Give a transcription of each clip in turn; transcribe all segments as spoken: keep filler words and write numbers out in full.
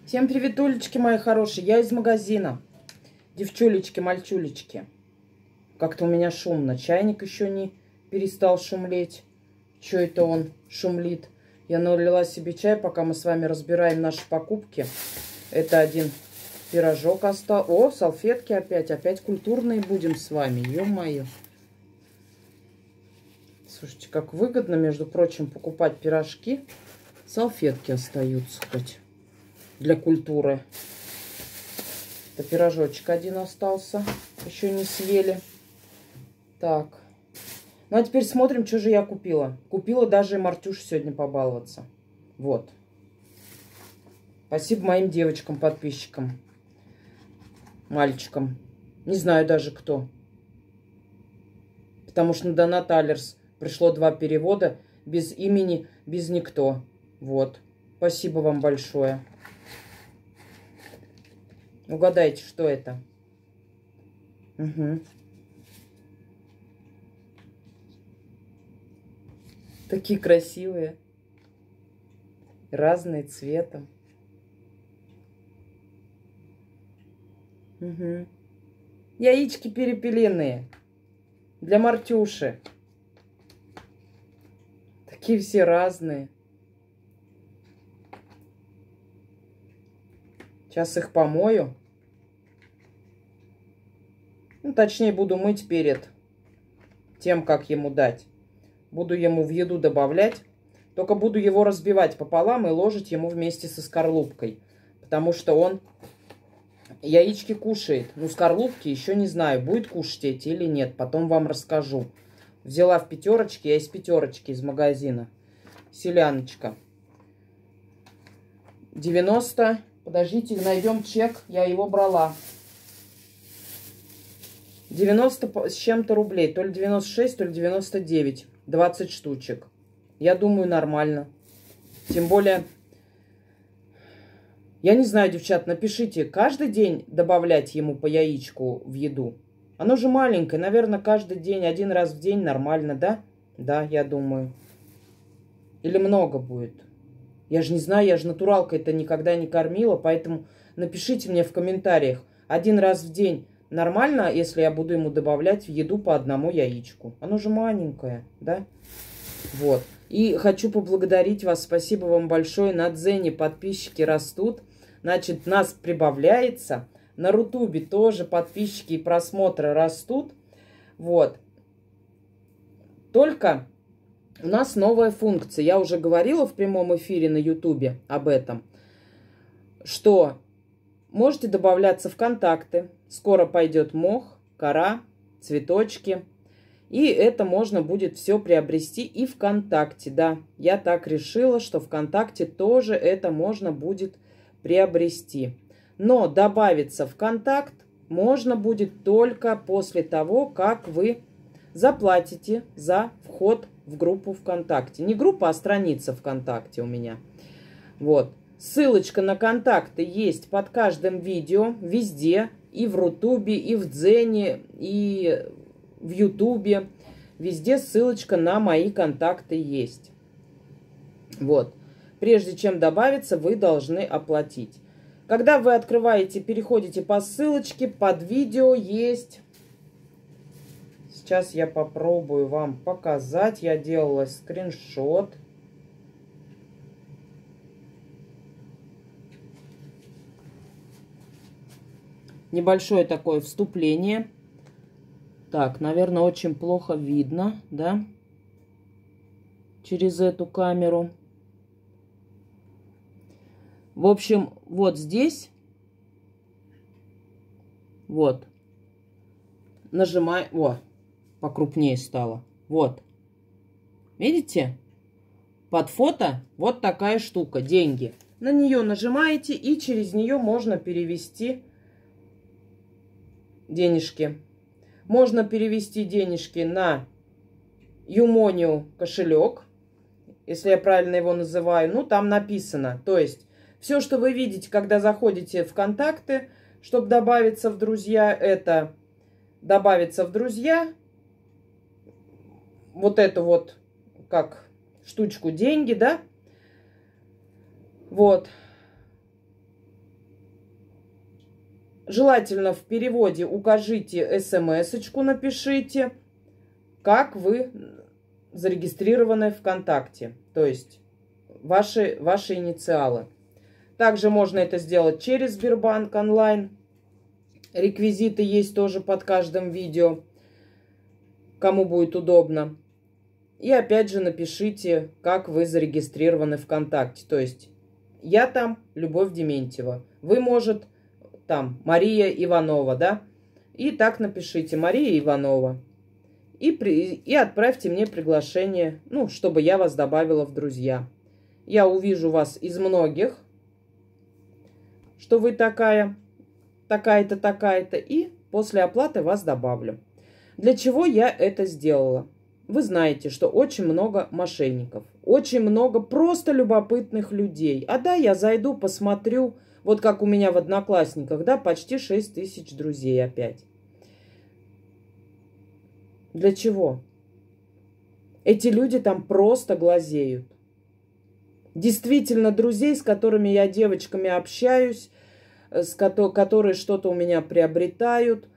Всем приветулечки, мои хорошие. Я из магазина. Девчулечки, мальчулечки. Как-то у меня шумно. Чайник еще не перестал шумлеть. Что это он шумлит? Я налила себе чай, пока мы с вами разбираем наши покупки. Это один пирожок остался. О, салфетки опять. Опять культурные будем с вами. Ё-моё. Слушайте, как выгодно, между прочим, покупать пирожки. Салфетки остаются хоть для культуры. Это пирожочек один остался. Еще не съели. Так. Ну, а теперь смотрим, что же я купила. Купила даже и Мартюш сегодня побаловаться. Вот. Спасибо моим девочкам, подписчикам. Мальчикам. Не знаю даже кто. Потому что на Донат Алерс пришло два перевода. Без имени, без никто. Вот. Спасибо вам большое. Угадайте, что это? Угу. Такие красивые. Разные цветом. Угу. Яички перепелиные. Для Мартюши. Такие все разные. Сейчас их помою. Ну, точнее, буду мыть перед тем, как ему дать. Буду ему в еду добавлять. Только буду его разбивать пополам и ложить ему вместе со скорлупкой. Потому что он яички кушает. Ну, скорлупки еще не знаю, будет кушать эти или нет. Потом вам расскажу. Взяла в пятерочке, я из пятерочки из магазина. Селяночка. девяносто. Подождите, найдем чек. Я его брала. девяносто с чем-то рублей. То ли девяносто шесть, то ли девяносто девять. двадцать штучек. Я думаю, нормально. Тем более, я не знаю, девчат, напишите, каждый день добавлять ему по яичку в еду? Оно же маленькое. Наверное, каждый день, один раз в день нормально, да? Да, я думаю. Или много будет? Я же не знаю, я же натуралкой это никогда не кормила, поэтому напишите мне в комментариях. Один раз в день нормально, если я буду ему добавлять в еду по одному яичку? Оно же маленькое, да? Вот. И хочу поблагодарить вас. Спасибо вам большое. На Дзене подписчики растут. Значит, нас прибавляется. На Рутубе тоже подписчики и просмотры растут. Вот. Только у нас новая функция. Я уже говорила в прямом эфире на Ютубе об этом. Что можете добавляться в контакты. Скоро пойдет мох, кора, цветочки. И это можно будет все приобрести и ВКонтакте. Да, я так решила, что ВКонтакте тоже это можно будет приобрести. Но добавиться в контакт можно будет только после того, как вы заплатите за вход в группу ВКонтакте. Не группа, а страница ВКонтакте у меня. Вот. Ссылочка на контакты есть под каждым видео, везде. И в Рутубе, и в Дзене, и в Ютубе. Везде ссылочка на мои контакты есть. Вот. Прежде чем добавиться, вы должны оплатить. Когда вы открываете, переходите по ссылочке, под видео есть... Сейчас я попробую вам показать. Я делала скриншот. Небольшое такое вступление. Так, наверное, очень плохо видно, да? Через эту камеру. В общем, вот здесь. Вот. Нажимай. О, покрупнее стало. Вот. Видите? Под фото вот такая штука. Деньги. На нее нажимаете, и через нее можно перевести денежки. Можно перевести денежки на Юмонию кошелек, если я правильно его называю. Ну, там написано. То есть, все, что вы видите, когда заходите в контакты, чтобы добавиться в друзья, это добавиться в друзья. Вот эту вот, как штучку деньги, да? Вот. Желательно в переводе укажите смс-очку, напишите, как вы зарегистрированы ВКонтакте, то есть ваши, ваши инициалы. Также можно это сделать через Сбербанк онлайн. Реквизиты есть тоже под каждым видео, кому будет удобно. И опять же напишите, как вы зарегистрированы ВКонтакте. То есть я там Любовь Дементьева. Вы, может, там Мария Иванова, да? И так напишите Мария Иванова. И, при, и отправьте мне приглашение, ну, чтобы я вас добавила в друзья. Я увижу вас из многих, что вы такая, такая-то, такая-то. И после оплаты вас добавлю. Для чего я это сделала? Вы знаете, что очень много мошенников. Очень много просто любопытных людей. А да, я зайду, посмотрю. Вот как у меня в Одноклассниках, да, почти шесть тысяч друзей опять. Для чего? Эти люди там просто глазеют. Действительно, друзей, с которыми я девочками общаюсь, с ко- которые что-то у меня приобретают,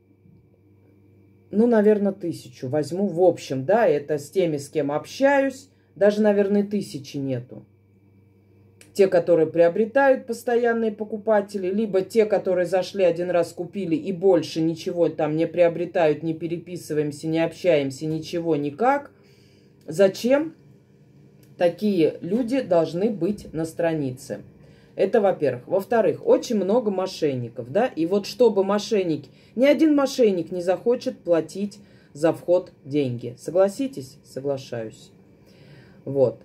ну, наверное, тысячу возьму. В общем, да, это с теми, с кем общаюсь, даже, наверное, тысячи нету. Те, которые приобретают, постоянные покупатели, либо те, которые зашли один раз, купили и больше ничего там не приобретают, не переписываемся, не общаемся, ничего, никак. Зачем такие люди должны быть на странице? Это, во-первых. Во-вторых, очень много мошенников, да, и вот чтобы мошенники, ни один мошенник не захочет платить за вход деньги. Согласитесь? Соглашаюсь. Вот.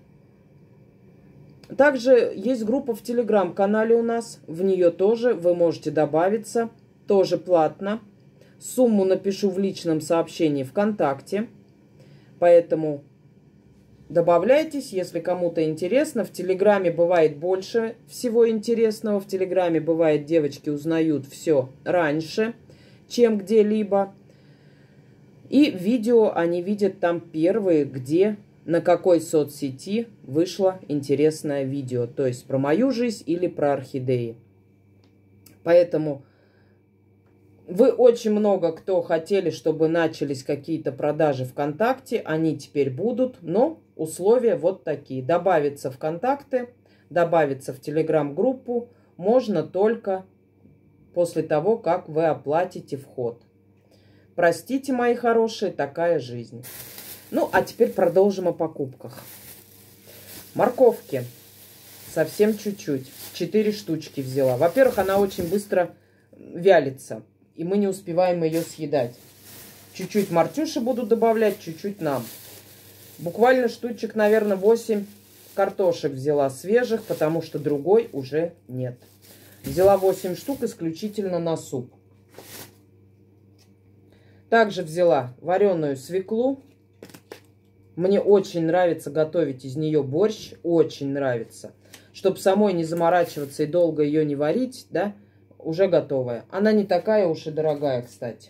Также есть группа в Телеграм-канале у нас. В нее тоже вы можете добавиться. Тоже платно. Сумму напишу в личном сообщении ВКонтакте. Поэтому добавляйтесь, если кому-то интересно. В Телеграме бывает больше всего интересного. В Телеграме бывает, девочки узнают все раньше, чем где-либо. И видео они видят там первые, где, на какой соцсети вышло интересное видео. То есть про мою жизнь или про орхидеи. Поэтому вы очень много кто хотели, чтобы начались какие-то продажи ВКонтакте. Они теперь будут, но условия вот такие. Добавиться в контакты, добавиться в Телеграм-группу можно только после того, как вы оплатите вход. Простите, мои хорошие, такая жизнь. Ну, а теперь продолжим о покупках. Морковки. Совсем чуть-чуть. Четыре штучки взяла. Во-первых, она очень быстро вялится. И мы не успеваем ее съедать. Чуть-чуть Мартюше буду добавлять, чуть-чуть нам. Буквально штучек, наверное, восемь картошек взяла свежих, потому что другой уже нет. Взяла восемь штук исключительно на суп. Также взяла вареную свеклу. Мне очень нравится готовить из нее борщ. Очень нравится. Чтобы самой не заморачиваться и долго ее не варить, да, уже готовая. Она не такая уж и дорогая, кстати.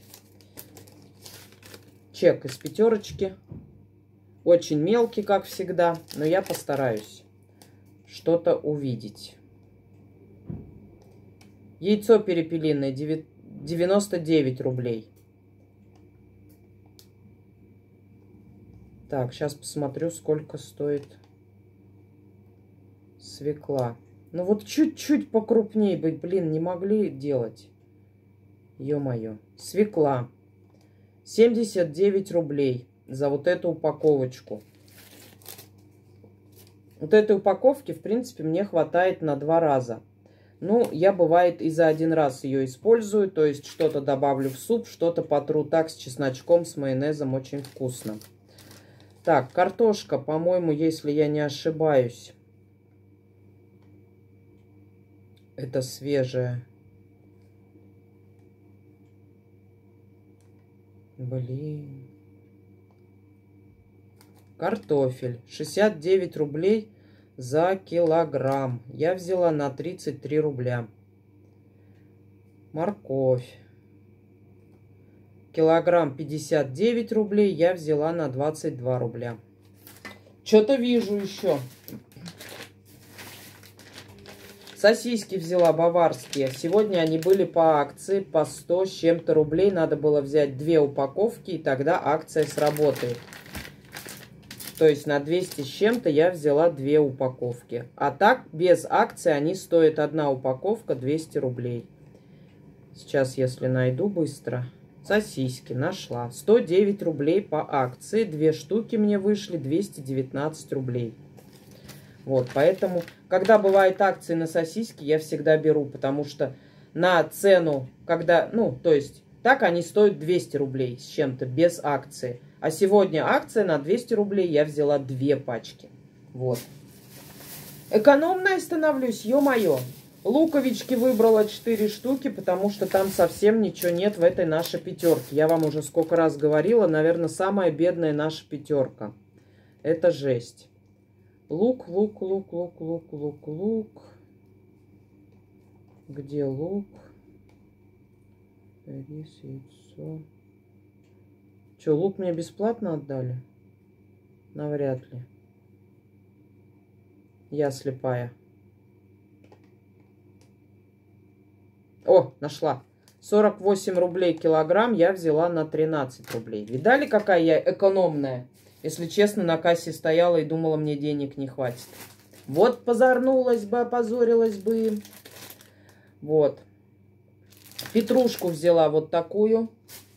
Чек из пятерочки. Очень мелкий, как всегда, но я постараюсь что-то увидеть. Яйцо перепелиное девяносто девять рублей. Так, сейчас посмотрю, сколько стоит свекла. Ну вот чуть-чуть покрупнее быть, блин, не могли делать. Ё-моё. Свекла. семьдесят девять рублей за вот эту упаковочку. Вот этой упаковки, в принципе, мне хватает на два раза. Ну, я, бывает, и за один раз ее использую. То есть, что-то добавлю в суп, что-то потру так с чесночком, с майонезом. Очень вкусно. Так, картошка, по-моему, если я не ошибаюсь, это свежая. Блин. Картофель. шестьдесят девять рублей за килограмм. Я взяла на тридцать три рубля. Морковь. Килограмм пятьдесят девять рублей. Я взяла на двадцать два рубля. Что-то вижу еще. Сосиски взяла баварские. Сегодня они были по акции по сто с чем-то рублей. Надо было взять две упаковки, и тогда акция сработает. То есть на двести с чем-то я взяла две упаковки. А так, без акции, они стоят одна упаковка двести рублей. Сейчас, если найду быстро. Сосиски нашла. сто девять рублей по акции. Две штуки мне вышли двести девятнадцать рублей. Вот, поэтому, когда бывают акции на сосиски, я всегда беру, потому что на цену, когда, ну, то есть, так они стоят двести рублей с чем-то, без акции. А сегодня акция на двести рублей, я взяла две пачки. Вот. Экономная становлюсь, ё-моё. Луковички выбрала четыре штуки, потому что там совсем ничего нет в этой нашей пятерке. Я вам уже сколько раз говорила, наверное, самая бедная наша пятерка. Это жесть. Лук, лук, лук, лук, лук, лук, лук. Где лук? Рис, яйцо. Че, лук мне бесплатно отдали? Навряд ли. Я слепая. О, нашла. сорок восемь рублей килограмм я взяла на тринадцать рублей. Видали, какая я экономная? Если честно, на кассе стояла и думала, мне денег не хватит. Вот позорнулась бы, опозорилась бы. Вот. Петрушку взяла вот такую.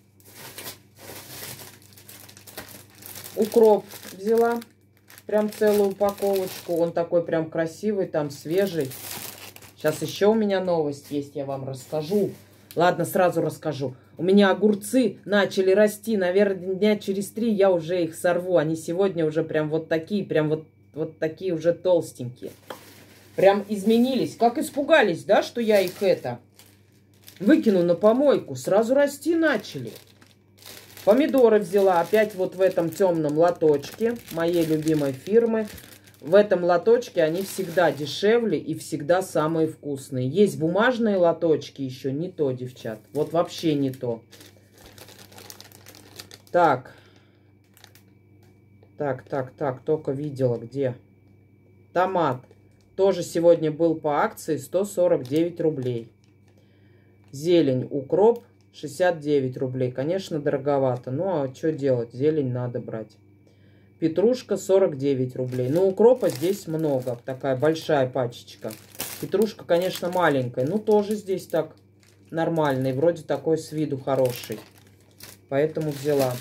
Укроп взяла. Прям целую упаковочку. Он такой прям красивый, там свежий. Сейчас еще у меня новость есть, я вам расскажу. Ладно, сразу расскажу. У меня огурцы начали расти. Наверное, дня через три я уже их сорву. Они сегодня уже прям вот такие, прям вот, вот такие уже толстенькие. Прям изменились. Как испугались, да, что я их это выкину на помойку. Сразу расти начали. Помидоры взяла опять вот в этом темном лоточке моей любимой фирмы. В этом лоточке они всегда дешевле и всегда самые вкусные. Есть бумажные лоточки еще, не то, девчат. Вот вообще не то. Так. Так, так, так, только видела, где. Томат. Тоже сегодня был по акции сто сорок девять рублей. Зелень, укроп шестьдесят девять рублей. Конечно, дороговато. Ну, а что делать? Зелень надо брать. Петрушка сорок девять рублей. Но укропа здесь много. Такая большая пачечка. Петрушка, конечно, маленькая. Но тоже здесь так нормальный. Вроде такой с виду хороший. Поэтому взяла.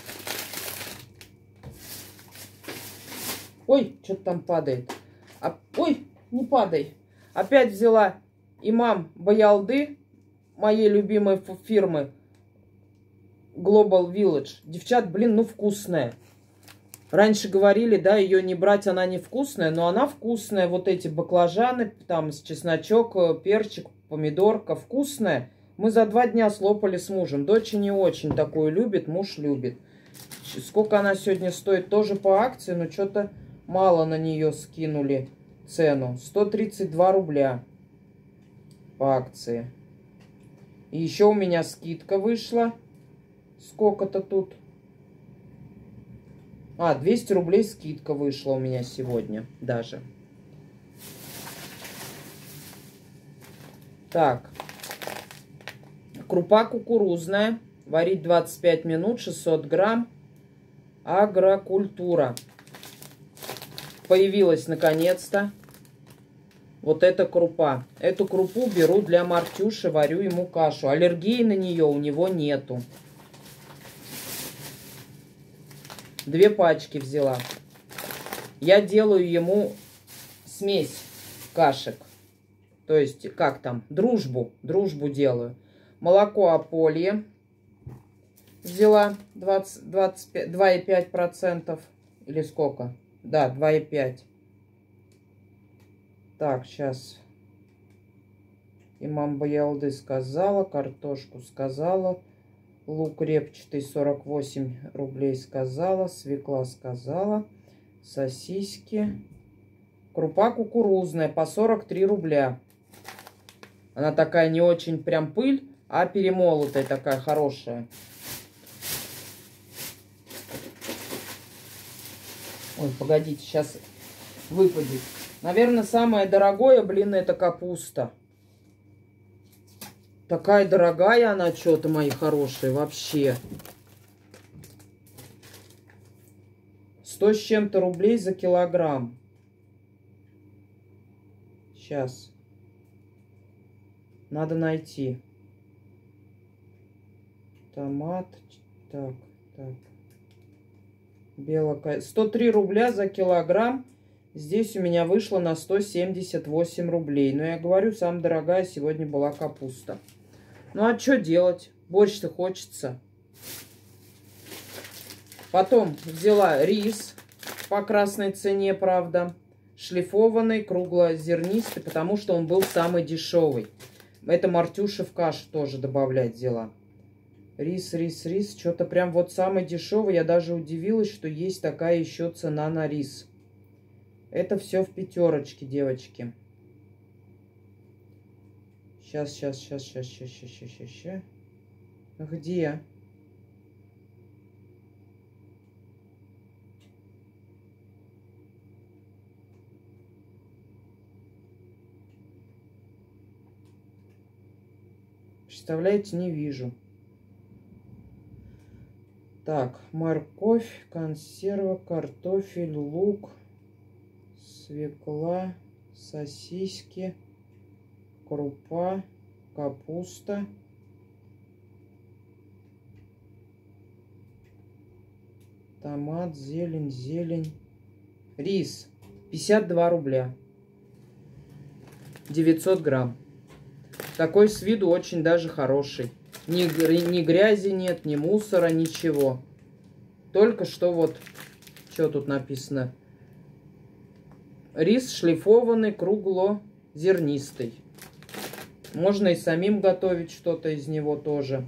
Ой, что-то там падает. А, ой, не падай. Опять взяла имам Баялды. Моей любимой фирмы. Global Village. Девчат, блин, ну вкусная. Раньше говорили, да, ее не брать, она невкусная, но она вкусная. Вот эти баклажаны, там с чесночок, перчик, помидорка, вкусная. Мы за два дня слопали с мужем. Дочь не очень такую любит, муж любит. Сколько она сегодня стоит? Тоже по акции, но что-то мало на нее скинули цену. сто тридцать два рубля по акции. И еще у меня скидка вышла. Сколько-то тут? А, двести рублей скидка вышла у меня сегодня даже. Так. Крупа кукурузная. Варить двадцать пять минут, шестьсот грамм. Агрокультура. Появилась наконец-то. Вот эта крупа. Эту крупу беру для Мартюши, варю ему кашу. Аллергии на нее у него нету. Две пачки взяла. Я делаю ему смесь кашек. То есть, как там? Дружбу. Дружбу делаю. Молоко Аполье. Взяла двадцать, двадцать пять, два и пять процентов. Или сколько? Да, два и пять. Так, сейчас. Имам Баялды сказала. Картошку сказала. Лук репчатый сорок восемь рублей сказала. Свекла сказала. Сосиски. Крупа кукурузная по сорок три рубля. Она такая не очень прям пыль, а перемолотая такая хорошая. Ой, погодите, сейчас выпадет. Наверное, самое дорогое, блин, это капуста. Такая дорогая она что-то, мои хорошие, вообще. Сто с чем-то рублей за килограмм. Сейчас. Надо найти. Томат. Так, так. Белокай. сто три рубля за килограмм. Здесь у меня вышло на сто семьдесят восемь рублей. Но я говорю, самая дорогая сегодня была капуста. Ну а что делать? Борщ-то хочется. Потом взяла рис по красной цене, правда. Шлифованный, круглозернистый, потому что он был самый дешевый. Это Мартюша в кашу тоже добавлять взяла. Рис, рис, рис. Что-то прям вот самый дешевый. Я даже удивилась, что есть такая еще цена на рис. Это все в пятерочке, девочки. Сейчас, сейчас, сейчас, сейчас, сейчас, сейчас, сейчас, сейчас. Где? Представляете, не вижу. Так, морковь, консерва, картофель, лук, свекла, сосиски, крупа, капуста. Томат, зелень, зелень. Рис. пятьдесят два рубля. девятьсот грамм. Такой с виду очень даже хороший. Ни, ни грязи нет, ни мусора, ничего. Только что вот, что тут написано? Рис шлифованный, круглозернистый. Можно и самим готовить что-то из него тоже.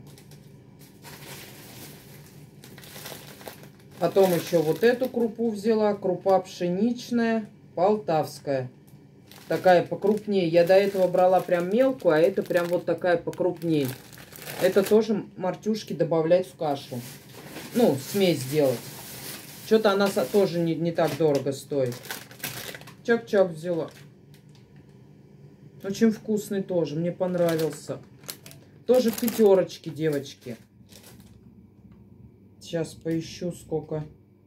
Потом еще вот эту крупу взяла. Крупа пшеничная, полтавская. Такая покрупнее. Я до этого брала прям мелкую, а это прям вот такая покрупнее. Это тоже Мартюшке добавлять в кашу. Ну, смесь делать. Что-то она тоже не, не так дорого стоит. Чак-чак взяла. Очень вкусный тоже. Мне понравился. Тоже в пятерочке, девочки. Сейчас поищу, сколько.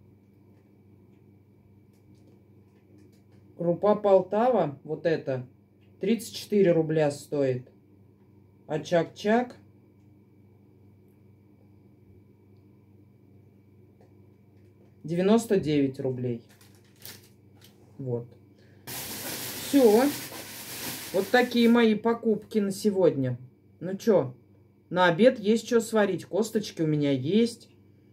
Крупа Полтава, вот это, тридцать четыре рубля стоит. А чак-чак девяносто девять рублей. Вот. Все. Вот такие мои покупки на сегодня. Ну что, на обед есть что сварить. Косточки у меня есть.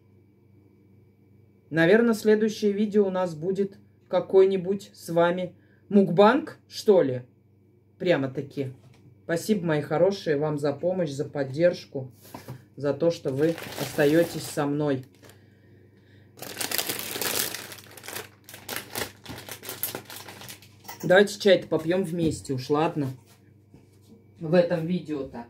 Наверное, следующее видео у нас будет какой-нибудь с вами мукбанг, что ли? Прямо-таки. Спасибо, мои хорошие, вам за помощь, за поддержку, за то, что вы остаетесь со мной. Давайте чай-то попьем вместе уж, ладно? В этом видео-то.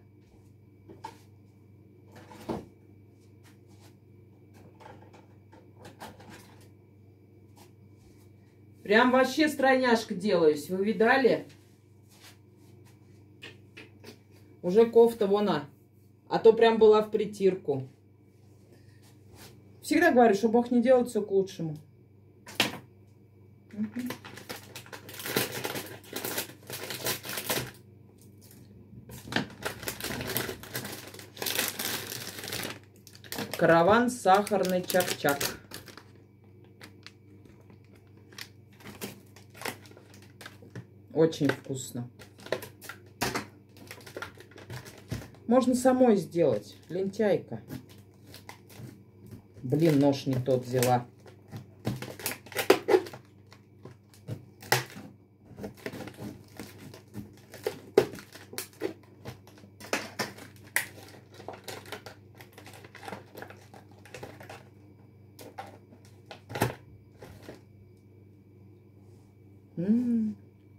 Прям вообще стройняшка делаюсь. Вы видали? Уже кофта вон она. А то прям была в притирку. Всегда говорю, что Бог не делает все к лучшему. Угу. Караван сахарный чак-чак. Очень вкусно. Можно самой сделать. Лентяйка. Блин, нож не тот взяла. М-м-м.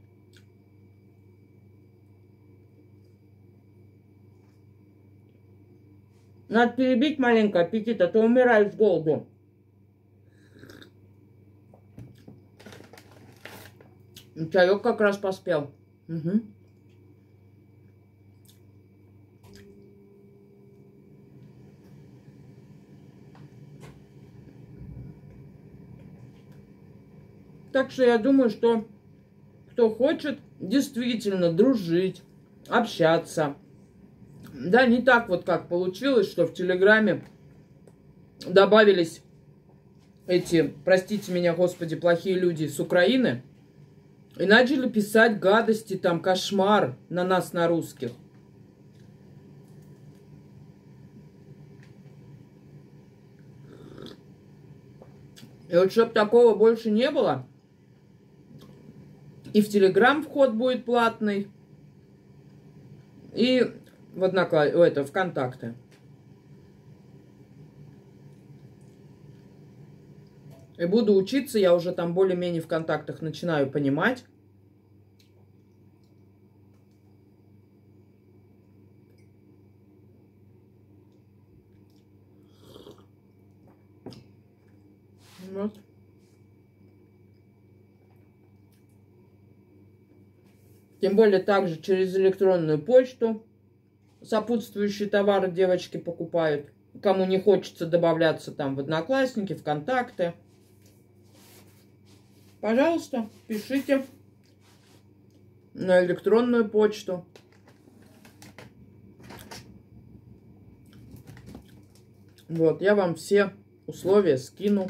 Надо перебить маленько аппетит, а то умираешь с голоду. Чаек как раз поспел. Угу. Так что я думаю, что кто хочет действительно дружить, общаться. Да, не так вот как получилось, что в Телеграме добавились эти, простите меня, Господи, плохие люди с Украины и начали писать гадости, там, кошмар на нас, на русских. И вот чтобы такого больше не было, и в Телеграм вход будет платный, и в Однокласс... это, ВКонтакте. И буду учиться, я уже там более-менее в контактах начинаю понимать. Вот. Тем более также через электронную почту сопутствующие товары девочки покупают. Кому не хочется добавляться там в Одноклассники, ВКонтакте. Пожалуйста, пишите на электронную почту. Вот, я вам все условия скину.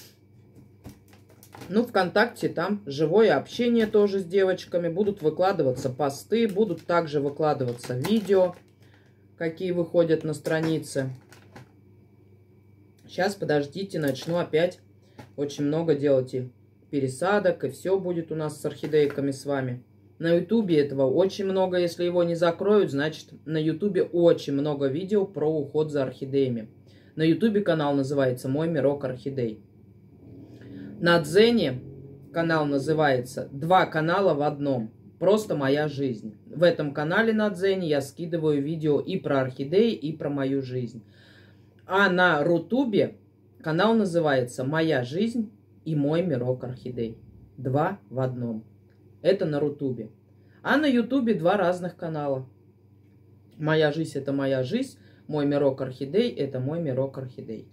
Ну, ВКонтакте там живое общение тоже с девочками. Будут выкладываться посты, будут также выкладываться видео, какие выходят на странице. Сейчас, подождите, начну опять очень много делать и пересадок, и все будет у нас с орхидейками с вами. На ютубе этого очень много, если его не закроют, значит на ютубе очень много видео про уход за орхидеями. На ютубе канал называется «Мой мирок орхидей». На Дзене канал называется «Два канала в одном». Просто моя жизнь. В этом канале на Дзене я скидываю видео и про орхидеи, и про мою жизнь. А на Рутубе канал называется «Моя жизнь и мой мирок орхидей». Два в одном. Это на Рутубе. А на Ютубе два разных канала. «Моя жизнь» — это моя жизнь. «Мой мирок орхидей» — это мой мирок орхидей.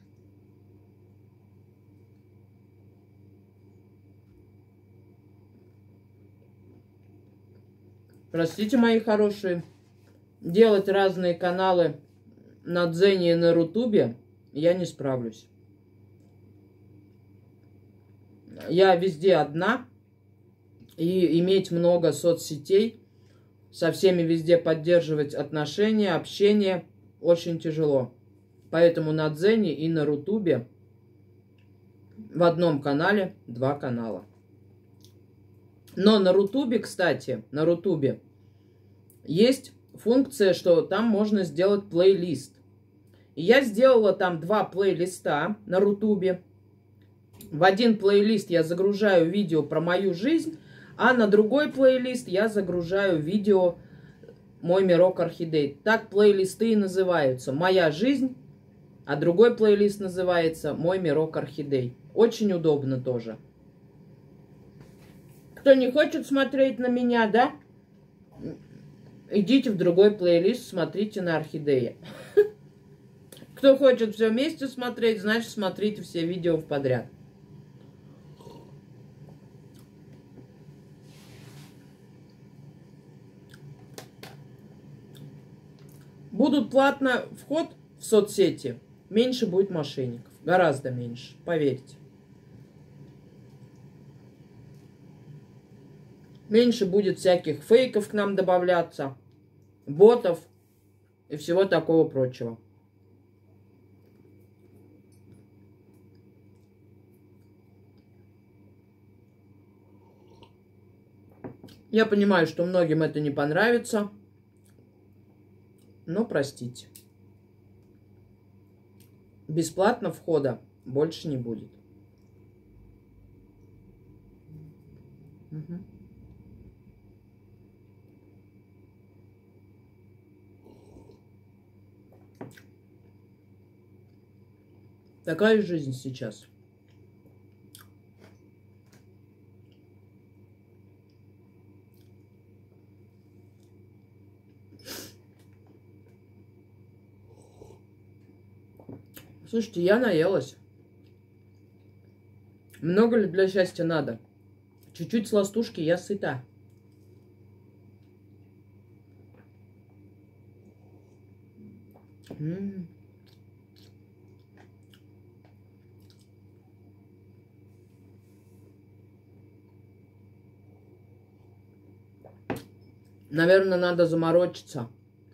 Простите, мои хорошие, делать разные каналы на Дзене и на Рутубе я не справлюсь. Я везде одна, и иметь много соцсетей, со всеми везде поддерживать отношения, общение очень тяжело. Поэтому на Дзене и на Рутубе в одном канале два канала. Но на Рутубе, кстати, на Рутубе есть функция, что там можно сделать плейлист. И я сделала там два плейлиста на Рутубе. В один плейлист я загружаю видео про мою жизнь, а на другой плейлист я загружаю видео «Мой мирок орхидей». Так плейлисты и называются. «Моя жизнь», а другой плейлист называется «Мой мирок орхидей». Очень удобно тоже. Кто не хочет смотреть на меня, да? Идите в другой плейлист, смотрите на орхидеи. Кто хочет все вместе смотреть, значит смотрите все видео подряд. Будут платно вход в соцсети, меньше будет мошенников. Гораздо меньше, поверьте. Меньше будет всяких фейков к нам добавляться, ботов и всего такого прочего. Я понимаю, что многим это не понравится, но простите. Бесплатно входа больше не будет. Угу. Такая жизнь сейчас. Слушайте, я наелась. Много ли для счастья надо? Чуть-чуть сластушки, я сыта. М-м. Наверное, надо заморочиться.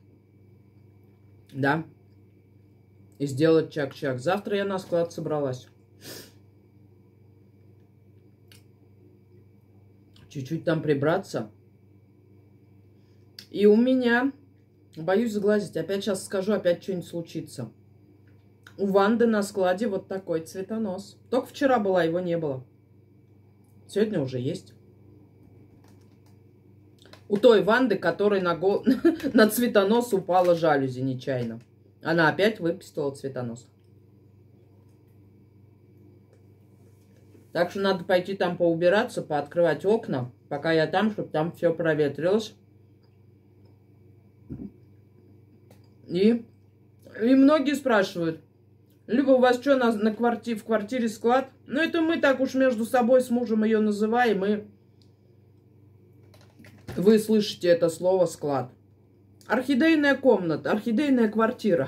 Да. И сделать чак-чак. Завтра я на склад собралась. Чуть-чуть там прибраться. И у меня, боюсь сглазить, опять сейчас скажу, опять что-нибудь случится. У Ванды на складе вот такой цветонос. Только вчера была, его не было. Сегодня уже есть. У той Ванды, которой на, го... на цветонос упала жалюзи нечаянно. Она опять выпустила цветонос. Так что надо пойти там поубираться, пооткрывать окна, пока я там, чтобы там все проветрилось. И, и многие спрашивают, либо у вас что, на, на кварти... в квартире склад? Ну, это мы так уж между собой с мужем ее называем, и вы слышите это слово «склад». Орхидейная комната, орхидейная квартира.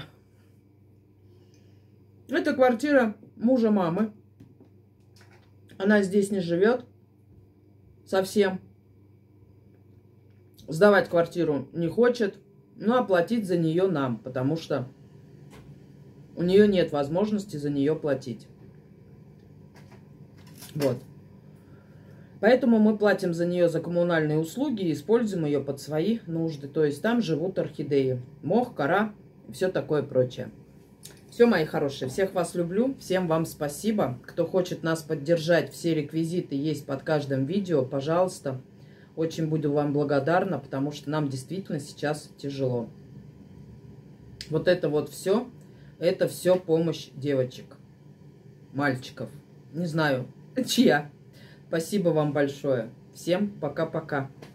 Это квартира мужа мамы. Она здесь не живет совсем. Сдавать квартиру не хочет, но оплатить за нее нам, потому что у нее нет возможности за нее платить. Вот. Поэтому мы платим за нее за коммунальные услуги и используем ее под свои нужды. То есть там живут орхидеи. Мох, кора и все такое прочее. Все, мои хорошие, всех вас люблю. Всем вам спасибо. Кто хочет нас поддержать, все реквизиты есть под каждым видео. Пожалуйста. Очень буду вам благодарна, потому что нам действительно сейчас тяжело. Вот это вот все. Это все помощь девочек. Мальчиков. Не знаю, чья. Спасибо вам большое. Всем пока-пока.